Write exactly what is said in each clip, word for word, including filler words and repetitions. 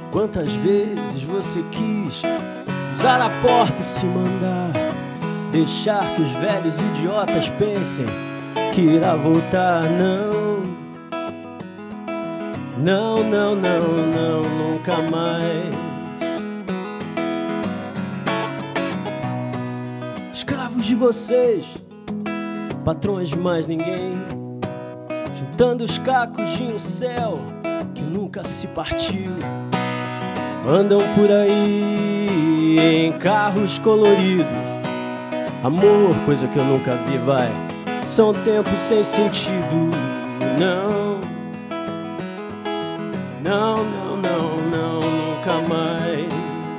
Quantas vezes você quis usar a porta e se mandar, deixar que os velhos idiotas pensem que irá voltar? Não, não, não, não, não, nunca mais. Escravos de vocês, patrões de mais ninguém, juntando os cacos de um céu que nunca se partiu. Andam por aí em carros coloridos, amor, coisa que eu nunca vi, vai. São tempos sem sentido. Não, não, não, não, não, nunca mais.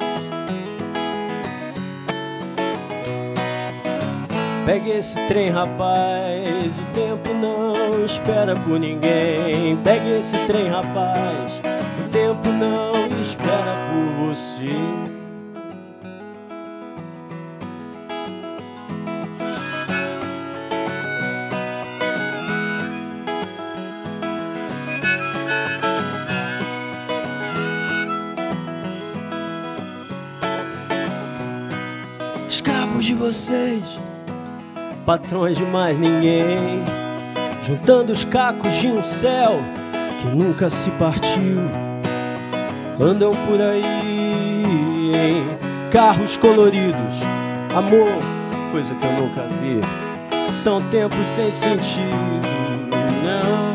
Pegue esse trem, rapaz, o tempo não espera por ninguém. Pegue esse trem, rapaz, o tempo não espera por você. Escravos de vocês, patrões de mais ninguém, juntando os cacos de um céu que nunca se partiu. Andam por aí em carros coloridos, amor, coisa que eu nunca vi. São tempos sem sentido. Não,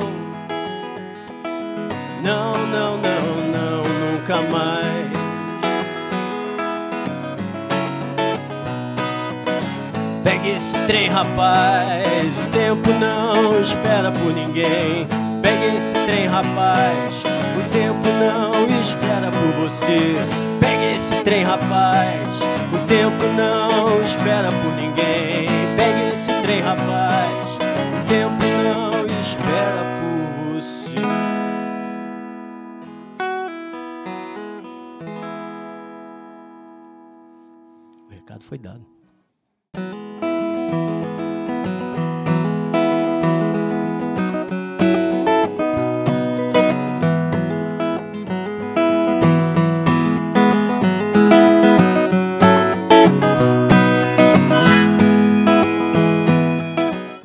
não, não, não, não, nunca mais. Pegue esse trem, rapaz, o tempo não espera por ninguém. Pegue esse trem, rapaz, o tempo não espera por você. Pegue esse trem, rapaz, o tempo não espera por ninguém. Pegue esse trem, rapaz, o tempo não espera por você. O recado foi dado.